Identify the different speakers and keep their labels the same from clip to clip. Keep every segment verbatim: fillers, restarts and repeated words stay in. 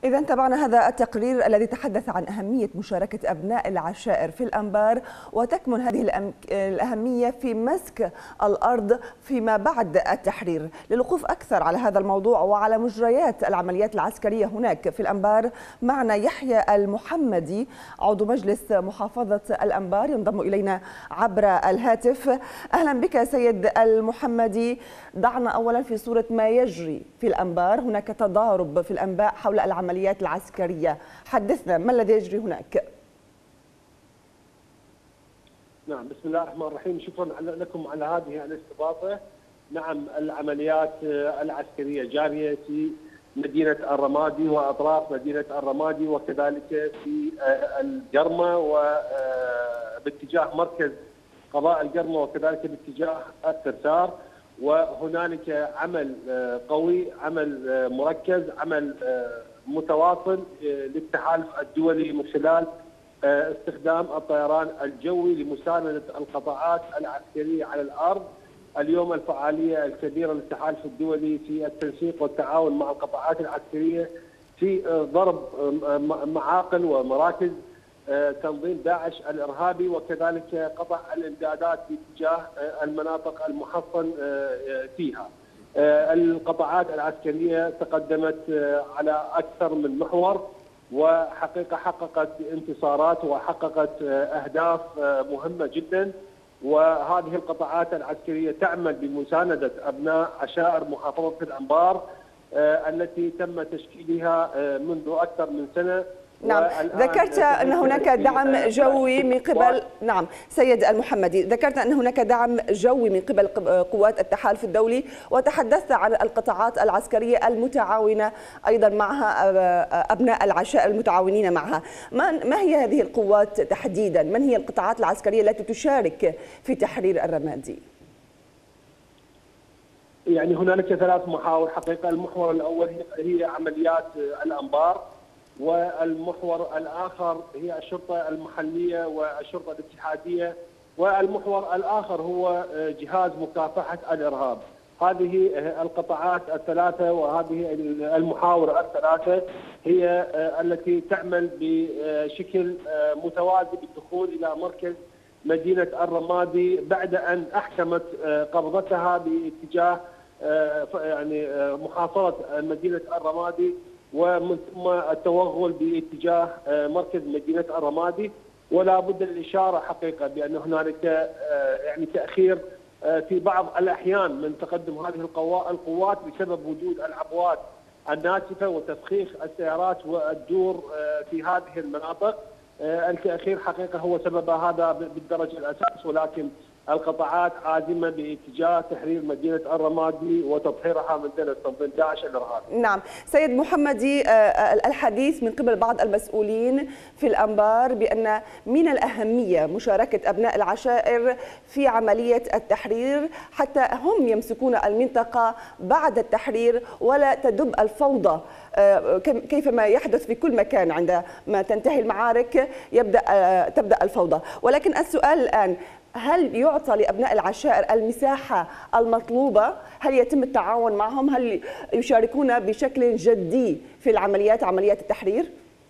Speaker 1: إذا تابعنا هذا التقرير الذي تحدث عن أهمية مشاركة أبناء العشائر في الأنبار، وتكمن هذه الأهمية في مسك الأرض فيما بعد التحرير. للوقوف أكثر على هذا الموضوع وعلى مجريات العمليات العسكرية هناك في الأنبار معنا يحيى المحمدي عضو مجلس محافظة الأنبار ينضم إلينا عبر الهاتف. أهلا بك سيد المحمدي. ضعنا أولا في صورة ما يجري في الأنبار. هناك تضارب في الأنباء حول العمليات العمليات العسكرية، حدثنا ما الذي يجري هناك؟
Speaker 2: نعم، بسم الله الرحمن الرحيم. شكرا لكم على هذه الاستضافة. نعم، العمليات العسكرية جارية في مدينة الرمادي وأطراف مدينة الرمادي، وكذلك في القرمة وباتجاه مركز قضاء القرمة، وكذلك باتجاه الترسار. وهنالك عمل قوي، عمل مركز، عمل متواصل للتحالف الدولي من خلال استخدام الطيران الجوي لمساندة القطاعات العسكرية على الأرض. اليوم الفعالية الكبيرة للتحالف الدولي في التنسيق والتعاون مع القطاعات العسكرية في ضرب معاقل ومراكز تنظيم داعش الإرهابي، وكذلك قطع الإمدادات باتجاه المناطق المحصن فيها. القطاعات العسكرية تقدمت على أكثر من محور، وحقيقة حققت انتصارات وحققت أهداف مهمة جدا. وهذه القطاعات العسكرية تعمل بمساندة أبناء عشائر محافظة الأنبار التي تم تشكيلها منذ أكثر من سنة.
Speaker 1: نعم، ذكرت أن هناك دعم جوي من قبل نعم سيد المحمدي، ذكرت أن هناك دعم جوي من قبل قوات التحالف الدولي، وتحدثت عن القطاعات العسكرية المتعاونة أيضا معها أبناء العشائر المتعاونين معها. ما هي هذه القوات تحديدا؟ من هي القطاعات العسكرية التي تشارك في تحرير الرمادي؟
Speaker 2: يعني هنالك ثلاث محاور حقيقة. المحور الأول هي عمليات الأنبار، والمحور الآخر هي الشرطة المحلية والشرطة الاتحادية، والمحور الآخر هو جهاز مكافحة الإرهاب. هذه القطاعات الثلاثة وهذه المحاور الثلاثة هي التي تعمل بشكل متوازي بالدخول إلى مركز مدينة الرمادي بعد أن أحكمت قبضتها باتجاه يعني محاصرة مدينة الرمادي، ومن ثم التوغل باتجاه مركز مدينة الرمادي. ولا بد الإشارة حقيقة بأن هنالك يعني تأخير في بعض الأحيان من تقدم هذه القوات بسبب وجود العبوات الناسفة وتفخيخ السيارات والدور في هذه المناطق. التأخير حقيقة هو سبب هذا بالدرجة الأساس، ولكن القطاعات عازمة باتجاه تحرير مدينة الرمادي وتطهيرها من دنس تنظيم داعش الإرهابي.
Speaker 1: نعم، سيد محمدي، الحديث من قبل بعض المسؤولين في الأنبار بأن من الأهمية مشاركة أبناء العشائر في عملية التحرير حتى هم يمسكون المنطقة بعد التحرير ولا تدب الفوضى كيفما يحدث في كل مكان. عندما تنتهي المعارك يبدأ تبدأ الفوضى. ولكن السؤال الآن، هل يعطى لأبناء العشائر المساحة المطلوبة؟ هل يتم التعاون معهم؟ هل يشاركون بشكل جدي في العمليات عمليات التحرير؟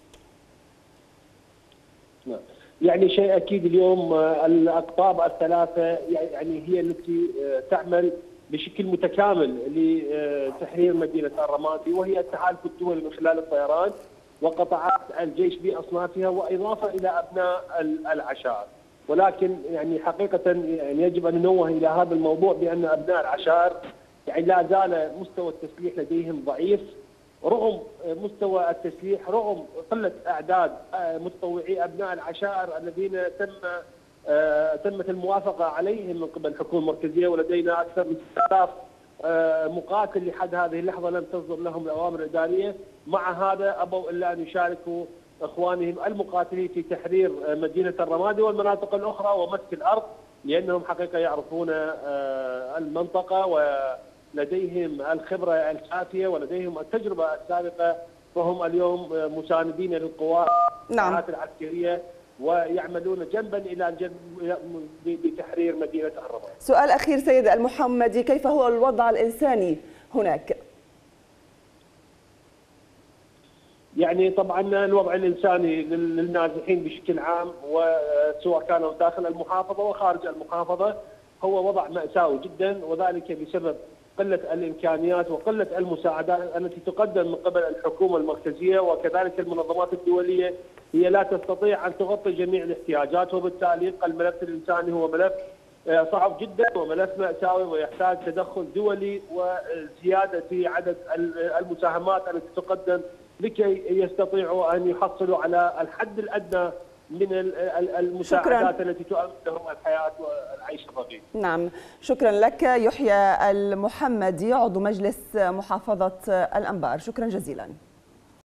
Speaker 2: يعني شيء أكيد اليوم الأقطاب الثلاثة يعني هي التي تعمل بشكل متكامل لتحرير مدينة الرمادي، وهي التحالف الدولي من خلال الطيران وقطاعات الجيش بأصنافها، وإضافة إلى أبناء العشائر. ولكن يعني حقيقة يعني يجب أن ننوه إلى هذا الموضوع بأن أبناء العشائر يعني لا زال مستوى التسليح لديهم ضعيف، رغم مستوى التسليح رغم قلة أعداد متطوعي أبناء العشائر الذين تم تمت الموافقة عليهم من قبل الحكومة المركزية، ولدينا أكثر من ستة آلاف مقاتل لحد هذه اللحظة لم تصدر لهم الأوامر الإدارية. مع هذا أبوا إلا أن يشاركوا إخوانهم المقاتلين في تحرير مدينة الرمادي والمناطق الأخرى ومسك الأرض، لأنهم حقيقة يعرفون المنطقة ولديهم الخبرة الكافية ولديهم التجربة السابقة، فهم اليوم مساندين للقوات
Speaker 1: نعم.
Speaker 2: العسكرية ويعملون جنبا إلى جنب بتحرير مدينة الرمادي.
Speaker 1: سؤال أخير سيد المحمدي، كيف هو الوضع الإنساني هناك؟
Speaker 2: يعني طبعا الوضع الانساني للنازحين بشكل عام وسواء كانوا داخل المحافظه وخارج المحافظه هو وضع مأساوي جدا، وذلك بسبب قله الامكانيات وقله المساعدات التي تقدم من قبل الحكومه المركزيه وكذلك المنظمات الدوليه. هي لا تستطيع ان تغطي جميع الاحتياجات، وبالتالي الملف الانساني هو ملف صعب جدا وملف مأساوي ويحتاج تدخل دولي وزياده في عدد المساهمات التي تقدم لكي يستطيعوا ان يحصلوا على الحد الادنى من المساعدات شكراً. التي تؤمن لهم الحياه والعيش الرغيد.
Speaker 1: نعم، شكرا لك يحيى المحمدي عضو مجلس محافظه الانبار، شكرا جزيلا.